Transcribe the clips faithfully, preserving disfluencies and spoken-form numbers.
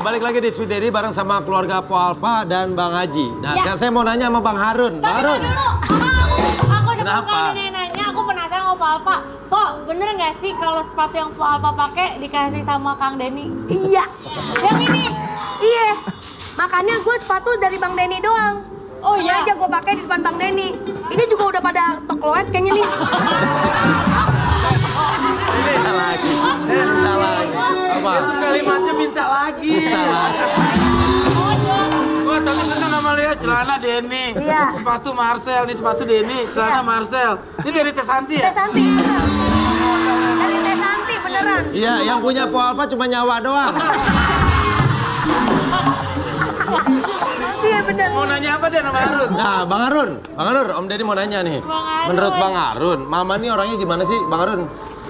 balik lagi di Sweet Daddy bareng sama keluarga Po Alpa dan Bang Haji. Nah, ya. Sekarang saya mau nanya sama Bang Harun. Bang Harun. Dulu. Aku Kenapa? nanya, aku penasaran sama Po Alpa. Po, bener nggak sih kalau sepatu yang Po Alpa pakai dikasih sama Kang Denny? Iya. Yang ini? Iya. Makanya gue sepatu dari Bang Denny doang. Oh iya? Sengaja gue pakai di depan Bang Denny. Ini juga udah pada tokloet kayaknya nih. Minta lagi. Minta lagi. Apa? Itu kalimatnya minta lagi. Minta lagi. Gua tadi seneng sama Lea, celana Denny. Iya. Sepatu Marcel, nih sepatu Denny, celana Marcel. Ini dari Teh Santi ya? Teh Santi, beneran. Dari Teh Santi, beneran. Iya, yang punya Po Alpa cuma nyawa doang. Iya bener. Mau nanya apa deh nama Harun? Nah, Bang Harun. Bang Harun, Om Deddy mau nanya nih. Bang Harun. Menurut Bang Harun, Mama nih orangnya gimana sih, Bang Harun?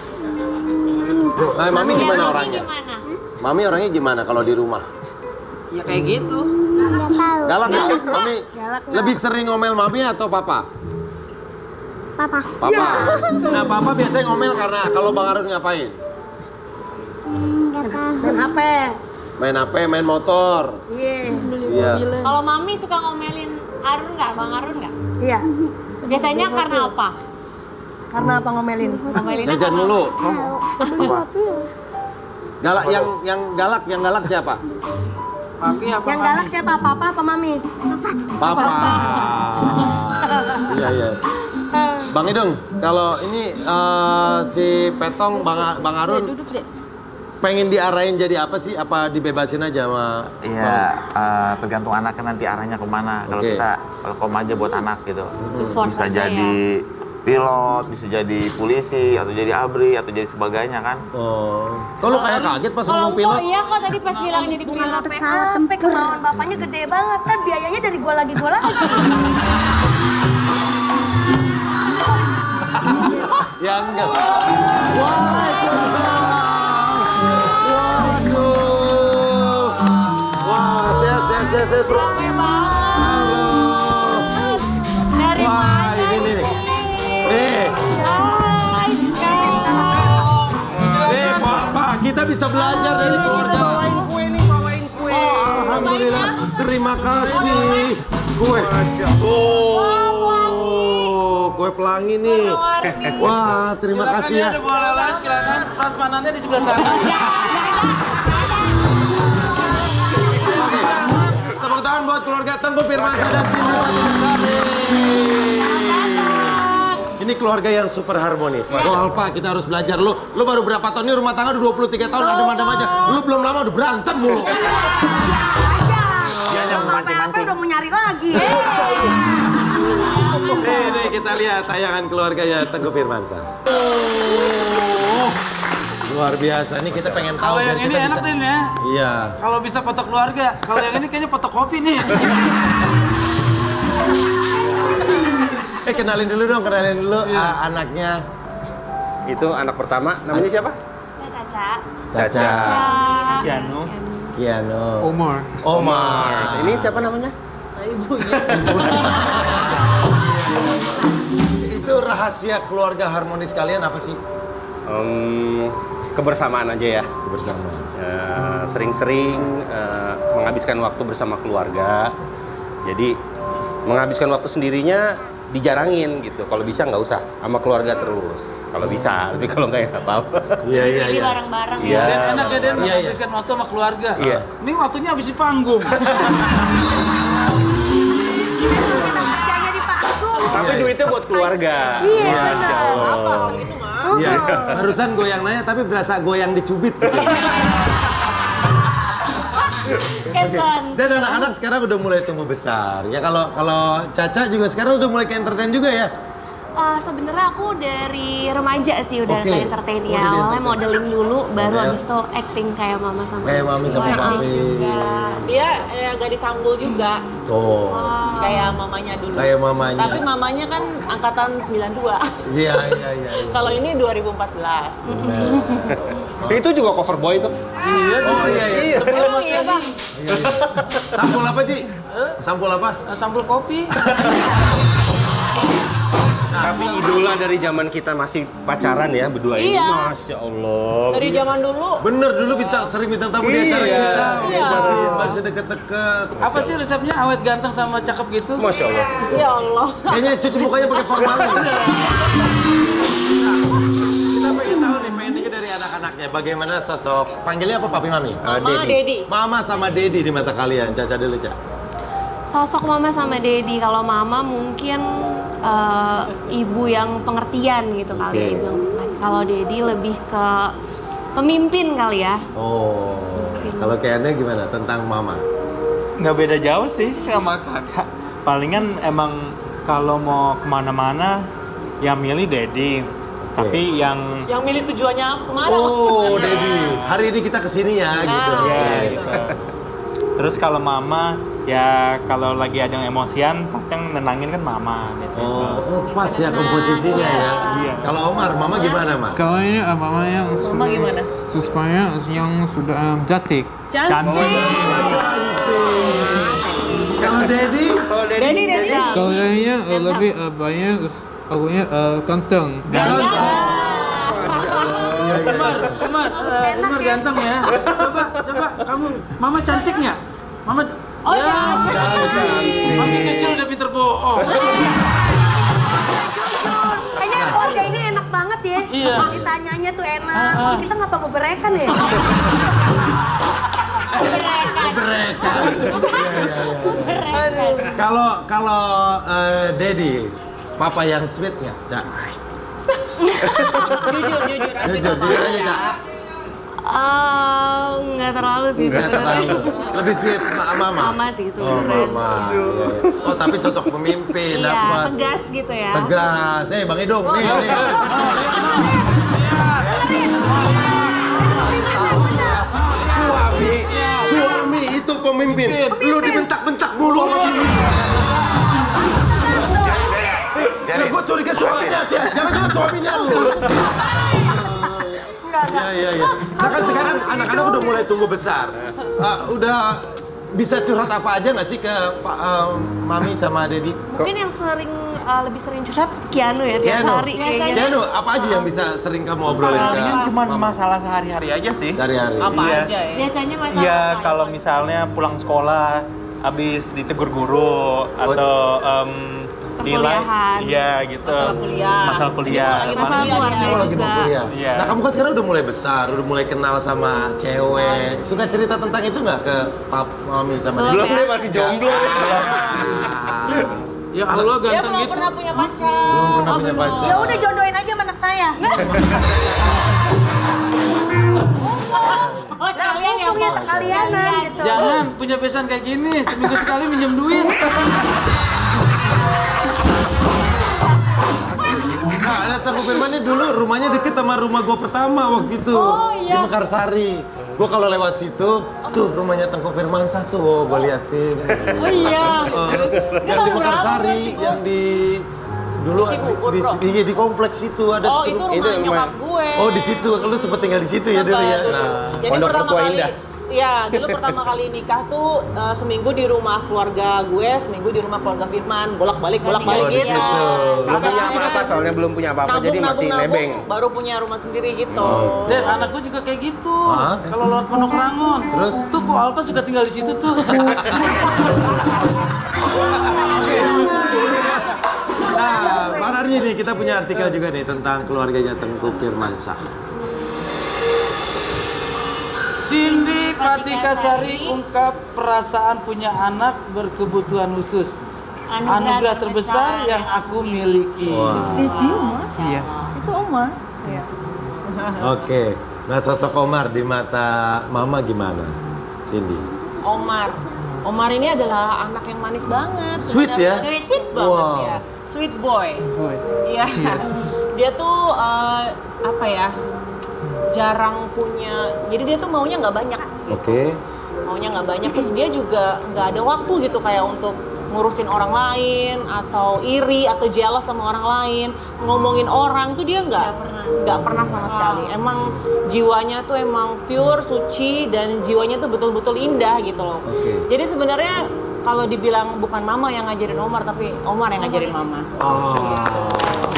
Nah, Mami Ya, gimana Mami orangnya? Gimana? Mami orangnya gimana kalau di rumah? Ya kayak gitu. Galak nggak? Mami Galak nggak? lebih sering ngomel Mami atau Papa? Papa. Papa. Nah, Papa biasanya ngomel karena kalau Bang Harun ngapain? Main H P. Main H P, main motor. Iya. Iya. Kalau Mami suka ngomelin Harun nggak? Bang Harun nggak? Iya. Biasanya karena apa? Karena apa ngomelin? Ngomelin Jajan apa? mulu. Galak yang yang galak, yang galak siapa? Papi apa? Yang galak siapa? Papa apa Mami? Papa. Iya, iya. Bang Idung, kalau ini eh, si Petong Bang Bang Harun Duduk deh. pengen diarahin jadi apa sih? Apa dibebasin aja sama Iya, uh, tergantung anaknya nanti arahnya kemana. Kalau Oke. kita welcome aja buat anak gitu. Support Bisa aja jadi pilot, bisa jadi polisi, atau jadi abri, atau jadi sebagainya kan. Oh. Kok lu kayak kaget pas Kalau ngomong Mpok pilot? iya kok tadi pas bilang jadi pilot. Pesawat tempe kemauan bapaknya gede banget kan biayanya dari gua lagi gua lagi. Ya enggak. Waalaikumsalam. Waduh. Wah, sehat, sehat, sehat, sehat, bro. Halo. Dari Wah, mana ini nih. Nih, Hai, Kak. nih, Pak, kita bisa belajar dari keluarga. kue nih, bawain kue. Oh, alhamdulillah. Terima kasih. Kue. Oh, kue pelangi nih. Wah, terima Silakan kasih ya. Ada bola lala silakan. Prasmanannya di sebelah sana. Tepuk tangan buat keluarga Tengku Firmansyah dan Cindy Sari. Ini keluarga yang super harmonis. Oh Alpa, kita harus belajar. Lu lu baru berapa tahun ini rumah tangga udah dua puluh tiga tahun adem-adem aja. Lu belum lama udah berantem mulu. Iya, yang Sampai apa mancing-mancing. udah mau nyari lagi. Nih, nih kita lihat tayangan keluarganya Tengku Firmansyah. Oh, luar biasa. Ini kita pengen tahu Kalau yang biar ini kita enak bisa. nih ya. Iya. Kalau bisa foto keluarga. Kalau yang ini kayaknya foto kopi nih. Eh kenalin dulu dong, kenalin dulu uh, anaknya. Itu anak pertama, namanya siapa? Caca. Caca. Kiano. Kiano. Omar. Omar. Ini siapa namanya? Itu rahasia keluarga harmonis kalian apa sih? Em, kebersamaan aja ya. Bersama. Eh, Sering-sering eh, menghabiskan waktu bersama keluarga. Jadi menghabiskan waktu sendirinya dijarangin gitu. Kalau bisa nggak usah sama keluarga terus. Kalau bisa, tapi kalau nggak ya nggak apa-apa. Iya, iya, Pilih iya. bareng-bareng. Iya. Dan enak ya Den, Iya, iya. menghabiskan waktu sama keluarga. Iya. Ini waktunya habis di panggung. Kerjanya di panggung. Tapi duitnya buat keluarga. Iya, Masya benar. Allah. Iya. Barusan goyang nanya tapi berasa goyang dicubit gitu. Kesan. Dan anak-anak sekarang udah mulai tumbuh besar. Ya kalau kalau Caca juga sekarang udah mulai ke entertain juga ya. Uh, Sebenarnya aku dari remaja sih udah Oke. ke entertain Oh, ya. dari Awalnya entertain. modeling dulu, baru Model. abis itu acting kayak mama sama Kayak mami sama Iya. papi. Dia eh, gadis sanggul juga, Tuh. kayak mamanya dulu. Kayak mamanya. Tapi mamanya kan angkatan sembilan dua. Iya, iya, iya. iya. Kalau ini dua ribu empat belas. Itu juga cover boy itu. Iya, Oh iya, iya. Emang iya bang? Iya, iya. Sampul apa, Ci? Sampul apa? sampul kopi. Tapi idola dari zaman kita masih pacaran ya berdua ini. Iya. Masya Allah. Dari zaman dulu. Bener dulu bintang, sering bintang tamu di acara Iya. kita. Iya. Masih masih deket-deket. Apa sih resepnya awet ganteng sama cakep gitu? Masya Allah. Ya Allah. Kayaknya cuci mukanya pakai formalin. Kita pengen tahu nih, pengen dengar dari anak-anaknya bagaimana sosok, panggilnya apa papi mami? Mama, Dedi. Mama sama Dedi di mata kalian. Caca dulu, Ca. Sosok mama sama Dedi, kalau mama mungkin eh, ibu yang pengertian gitu kali ya, Oke. ibu yang pengertian. Kalau Dedi lebih ke pemimpin kali ya. Oh, kalau kayaknya gimana tentang mama? Nggak beda jauh sih sama kakak. Palingan emang kalau mau kemana-mana yang milih Dedi. Tapi yang Yang milih tujuannya kemana? Oh, Dedi. Hari ini kita kesini ya, gitu. Nah, ya Oke. gitu. Terus kalau mama ya kalau lagi ada yang emosian pasti yang nenangin kan mama gitu. Oh, oh, pas ya komposisinya ya. Iya. Kalau Omar, mama gimana, Ma? Kalau ini uh, mama yang Mama gimana? suspanya yang sudah um, cantik. Cantik. Kalau Dedi? Dedi, Dedi. Kalau lainnya uh, lebih uh, banyak akunya uh, ganteng. Umar, Umar, eh, Umar ganteng ya. Coba, coba kamu, mama cantiknya? Mama Oh, cantik. masih kecil udah pinter bohong. Kayaknya keluarga ini enak banget ya. Iya. Ditanyanya tuh enak. Kok kita ngapa beberekan ya? Mereka. Kalau kalau eh, Dedi, papa yang sweet nggak, Ca? Jujur, jujur. aja, Jujur, Papa. jujur aja, Ca. Eh, nggak terlalu sih Nggak sebenarnya. terlalu. Lebih sweet ma- mama. Mama sih Oh, sebenarnya. mama. Iya, iya. Oh, tapi sosok pemimpin Iya, dapat. tegas gitu ya. Tegas. Eh, Bang Edong, nih, nih. Suami, suami itu pemimpin. Lu dibentak-bentak mulu sama bini. Nah, gue curiga suaminya sih. Jangan-jangan suaminya lu. Iya, iya, iya. Nah kan sekarang anak-anak udah mulai tumbuh besar. Ah, udah bisa curhat apa aja nggak sih ke Pak eh, Mami sama Dedi? Mungkin yang sering eh, lebih sering curhat Kianu ya tiap Kianu. hari kayaknya. Kianu, apa aja yang bisa sering kamu obrolin ke Palingan cuma Mama? masalah sehari-hari aja sih. Sehari-hari. Apa Iya. aja ya? Biasanya masalah Iya, apa? kalau misalnya pulang sekolah habis ditegur guru atau em, nilai, Perkuliahan. iya gitu. Masalah kuliah. Masalah kuliah. Lagi Masalah kuliah, keluarga ya. Oh, lagi mau juga. kuliah. Iya. Nah, kamu kan sekarang udah mulai besar, udah mulai kenal sama cewek. Suka cerita tentang itu nggak ke Pap, Mami sama Dedi? Belum Belum deh masih jomblo. Ya Allah Dia ganteng belum gitu. pernah punya pacar. Belum pernah punya pacar. Ya udah jodohin aja sama anak saya. Oh, sekalian ya, Mumpung ya Po? sekalianan gitu. Jangan punya pesan kayak gini, seminggu sekali minjem duit. Nah, ada Tengku Firman ini dulu rumahnya deket sama rumah gua pertama waktu itu. Oh, iya. Di Mekarsari. Gua kalau lewat situ, tuh rumahnya Tengku Firman satu, oh, gua liatin. Oh iya. Yang di Mekarsari, yang di dulu Cibubur, di, Bro. di, di kompleks itu ada. Oh, tuh- itu rumah nyokap gue. Oh, di situ. Lu sempet tinggal di situ ya dulu ya. Dulu. Nah, Jadi Pondok pertama Mertua kali, Indah. ya dulu pertama kali nikah tuh eh, seminggu di rumah keluarga gue, seminggu di rumah keluarga Firman, bolak-balik bolak-balik Oh, di gitu. situ. Belum Sampai punya akhirnya apa-apa soalnya belum punya apa-apa nabung, jadi nabung, masih nabung, nebeng. baru punya rumah sendiri gitu. Dan anakku juga kayak gitu. Hah? Kalau lewat Pondok Rangon. Terus? Tuh kok Alfa suka tinggal di situ tuh. Nah, Pak Narji nih, kita punya artikel juga nih tentang keluarganya Tengku Firmansyah. Cindy Patikasari ungkap perasaan punya anak berkebutuhan khusus. Anugerah terbesar yang aku miliki. Iya. Itu Oma. Oke, nah sosok Omar di mata Mama gimana, Cindy? Omar. Omar ini adalah anak yang manis banget. Sweet ya? Sebenarnya. Sweet banget Wow. ya. Sweet boy. Iya. Dia tuh eh, apa ya? Jarang punya. Jadi dia tuh maunya nggak banyak. Oke. Maunya nggak banyak. Terus dia juga nggak ada waktu gitu kayak untuk ngurusin orang lain atau iri atau jealous sama orang lain, ngomongin orang tuh dia nggak nggak pernah sama sekali. Emang jiwanya tuh emang pure, suci, dan jiwanya tuh betul-betul indah gitu loh. Oke. Jadi sebenarnya kalau dibilang bukan mama yang ngajarin Omar, tapi Omar yang ngajarin mama. Oh.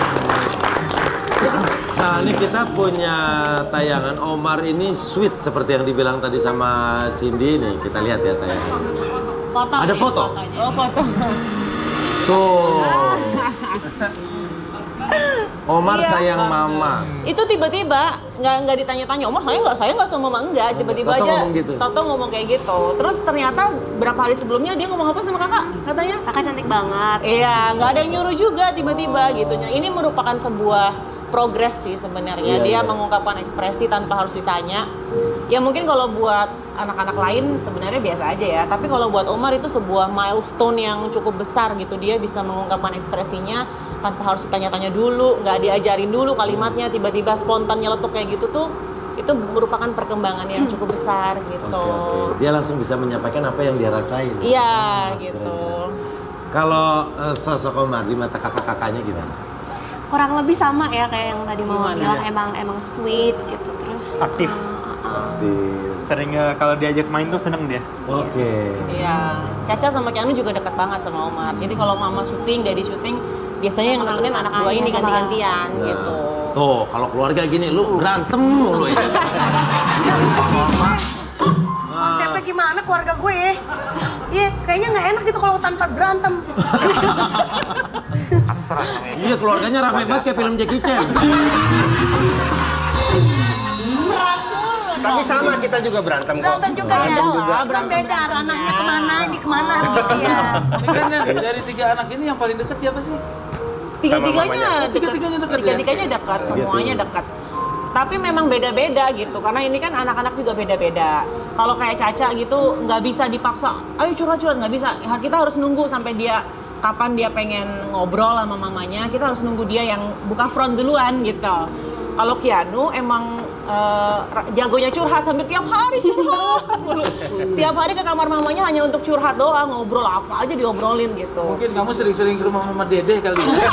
Nah, ini kita punya tayangan Omar ini sweet seperti yang dibilang tadi sama Cindy nih. Kita lihat ya tayangan. Foto Ada nih, foto? fotonya. Oh, foto. Tuh. Omar Iya, sayang sama. mama. Itu tiba-tiba nggak nggak ditanya-tanya, Omar saya nggak saya nggak sama mama enggak, tiba-tiba Toto aja ngomong gitu? Toto ngomong kayak gitu. Terus ternyata berapa hari sebelumnya dia ngomong apa sama kakak katanya? Kakak cantik banget. Iya, nggak ada yang nyuruh juga tiba-tiba gitu. Ini merupakan sebuah progres sih sebenarnya. Iya, Dia iya. mengungkapkan ekspresi tanpa harus ditanya. Ya mungkin kalau buat anak-anak lain sebenarnya biasa aja ya. Tapi kalau buat Omar itu sebuah milestone yang cukup besar gitu. Dia bisa mengungkapkan ekspresinya tanpa harus ditanya-tanya dulu, nggak diajarin dulu kalimatnya, tiba-tiba spontan nyeletuk kayak gitu tuh. Itu merupakan perkembangan yang cukup besar gitu. Oke, oke. Dia langsung bisa menyampaikan apa yang dia rasain. Iya gitu. Kalau eh, sosok Omar di mata kakak-kakaknya gimana? Kurang lebih sama ya kayak yang tadi mama Gimana? bilang, emang emang sweet gitu. Terus Aktif. Sering eh, kalau diajak main tuh seneng dia. Oke. Iya, Caca sama Keanu juga dekat banget sama Omar. Jadi kalau mama syuting, daddy syuting, biasanya yang nemenin anak dua ini ganti-gantian gitu. Tuh, kalau keluarga gini lu berantem mulu ya. Konsepnya gimana keluarga gue? Iya, kayaknya nggak enak gitu kalau tanpa berantem. Iya, keluarganya ramai banget kayak film Jackie Chan. Tapi sama kita juga berantem kok. Berantem juga ya. juga. Berantem beda, ranahnya kemana, ini kemana gitu ya. Ini kan yang dari tiga anak ini yang paling dekat siapa sih? Tiga-tiganya dekat. Tiga-tiganya dekat ya? Tiga-tiganya dekat, semuanya dekat. Tapi memang beda-beda gitu, karena ini kan anak-anak juga beda-beda. Kalau kayak Caca gitu, nggak bisa dipaksa, ayo curhat-curhat, nggak bisa. Ya, kita harus nunggu sampai dia, kapan dia pengen ngobrol sama mamanya, kita harus nunggu dia yang buka front duluan gitu. Kalau Keanu emang uh, jagonya curhat, hampir tiap hari curhat. Tiap hari ke kamar mamanya hanya untuk curhat doang, ngobrol apa aja diobrolin gitu. Mungkin kamu sering-sering ke rumah Mama Dede kali ya?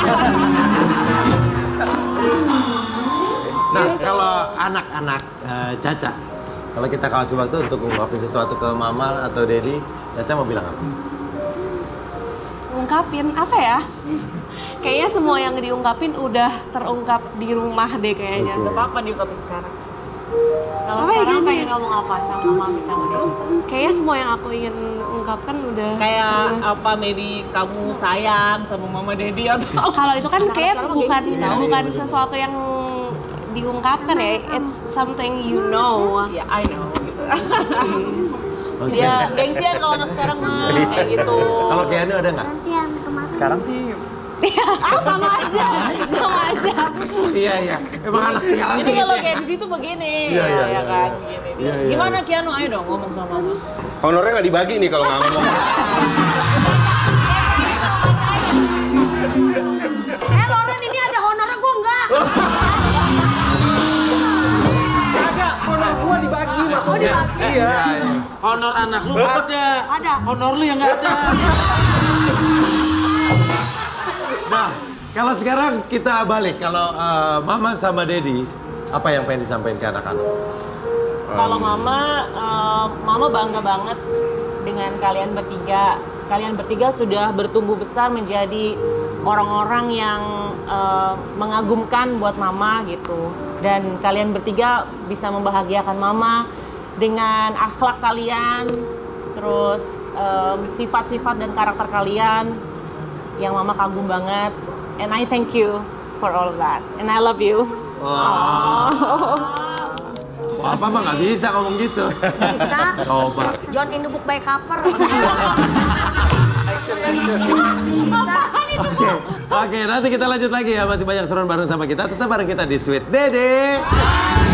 Nah, kalau anak-anak eh, Caca, kalau kita kasih waktu untuk ngungkapin sesuatu ke mama atau daddy, Caca mau bilang apa? ungkapin apa ya? Kayaknya semua yang diungkapin udah terungkap di rumah deh kayaknya. Gak apa-apa diungkapin sekarang. Kalau Apa ya, sekarang gini? pengen ngomong apa sama mami sama daddy? Kayaknya semua yang aku ingin ungkapkan udah. Kayak apa, maybe kamu sayang sama mama daddy atau Kalau itu kan Anak-anak kayak sekarang bukan gengsi tau. bukan sesuatu yang diungkapkan ya. It's something you know. ya I know gitu. Dia gengsian kalau anak sekarang mah kayak gitu. Kalau Keanu ada nggak? Sekarang sih Ah, sama aja, sama aja. Iya, iya. Emang anak sekarang Jadi gitu kalau ya? kayak di situ begini, Iya, iya, ya, iya, kan. iya. Gini. Iya, iya. Gimana Keanu? Ayo dong ngomong sama mama. Honornya nggak dibagi nih kalau nggak ngomong. Eh Loren, ini ada honornya gue enggak. Kagak, honor gua dibagi maksudnya. Iya. Honor anak lu ada. Ada. Honor lu yang nggak ada. Nah, kalau sekarang kita balik, kalau eh, mama sama daddy, apa yang pengen disampaikan ke anak-anak? Kalau mama, eh, mama bangga banget dengan kalian bertiga. Kalian bertiga sudah bertumbuh besar menjadi orang-orang yang eh, mengagumkan buat mama gitu. Dan kalian bertiga bisa membahagiakan mama dengan akhlak kalian, terus eh, sifat-sifat dan karakter kalian yang mama kagum banget. And I thank you for all of that. And I love you. Wah, apa mah nggak bisa ngomong gitu. Bisa. Coba. John in the book by cover. Action, action. Oke, oke, nanti kita lanjut lagi ya. Masih banyak seruan bareng sama kita. Tetap bareng kita di Sweet Dede.